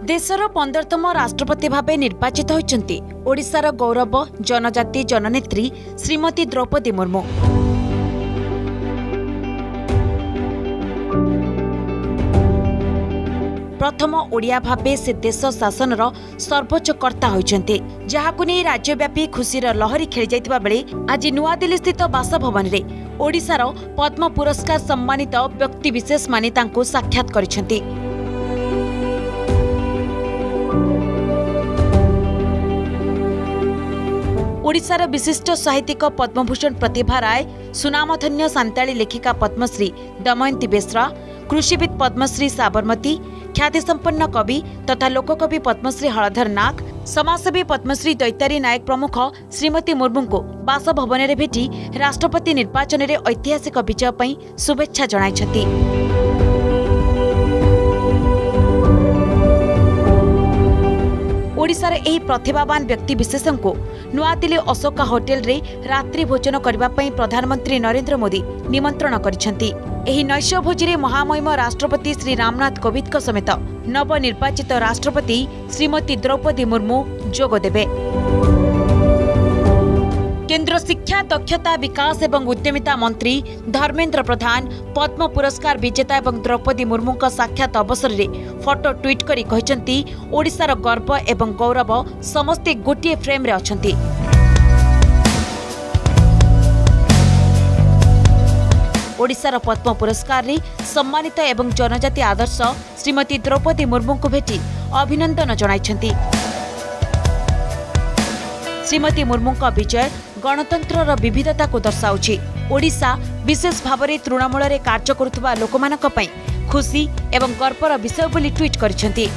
देशर 15तम राष्ट्रपति भावे निर्वाचित होइछन्ति ओडिशार गौरव जनजाति जननेत्री श्रीमती द्रौपदी मुर्मू। प्रथम ओडिया भावे से देश शासनर सर्वोच्च कर्ता होइछन्ति, जहाकु नै राज्यव्यापी खुशीर लहरी खेली जाइतिबा बेले आज नुआदिल्ली स्थित बासभवन रे ओडिशार पद्म पुरस्कार सम्मानित व्यक्तिविशेष माने तांको साक्षात करिछन्ति। ओडिशार विशिष्ट साहित्यिक पद्मभूषण प्रतिभा राय, सुनामधन्य सांताली लेखिका पद्मश्री दमयंती बेसरा, कृषिविद पद्मश्री साबरमती, ख्यातिसंपन्न कवि तथा लोककवि पद्मश्री हलधर नाग, समाजसेवी पद्मश्री दैतारी नायक प्रमुख श्रीमती मुर्मू को बासभवन में भेटी राष्ट्रपति निर्वाचन में ऐतिहासिक विजय पर शुभेच्छा जणाइछन्ति। ओडिशार एही प्रतिभावान व्यक्तिविशेषों को नुआदिल्ली अशोका होटेल रे रात्रि भोजन करबा पई प्रधानमंत्री नरेंद्र मोदी निमंत्रण करिसेंति। एही नैश भोजी रे महामहिम राष्ट्रपति श्री रामनाथ कोविंद समेत नवनिर्वाचित राष्ट्रपति श्रीमती द्रौपदी मुर्मू जोग देबे। केंद्र शिक्षा दक्षता विकास एवं उद्यमिता मंत्री धर्मेंद्र प्रधान पद्म पुरस्कार विजेता एवं द्रौपदी मुर्मू का साक्षात अवसर में फोटो ट्वीट करी कहचंती ओडिशार गर्व एवं गौरव समस्ते गोटे फ्रेम रे अछंती। ओडिशार पद्म पुरस्कार रे सम्मानित एवं जनजाति आदर्श श्रीमती द्रौपदी मुर्मू को भेटी अभिनंदन जणाइछंती। श्रीमती मुर्मू का विजय गणतंत्र विविधता को दर्शाउछि। ओडिशा विशेष भाव में तृणमूल में कार्य करुवा लोकमानक पई खुशी एवं गर्वर विषय बोली ट्वीट करिसेंति।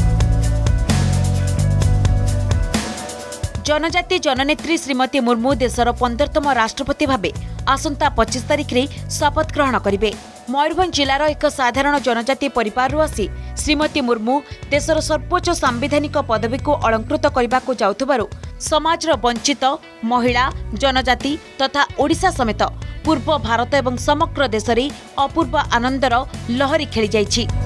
जनजाति जननेत्री श्रीमती मुर्मू देशर 15तम राष्ट्रपति भावे आसंता 25 तारिख रे शपथ ग्रहण करिवे। मयूरभंज जिलार एक साधारण जनजाति परिवार आसी श्रीमती मुर्मू देशर सर्वोच्च सांविधानिक पदवी को अलंकृत करने को जाउथबारु समाजर वंचित महिला जनजाति तथा ओडिशा समेत पूर्व भारत एवं समग्र देश में अपूर्व आनंदर लहरी खेली जाइछि।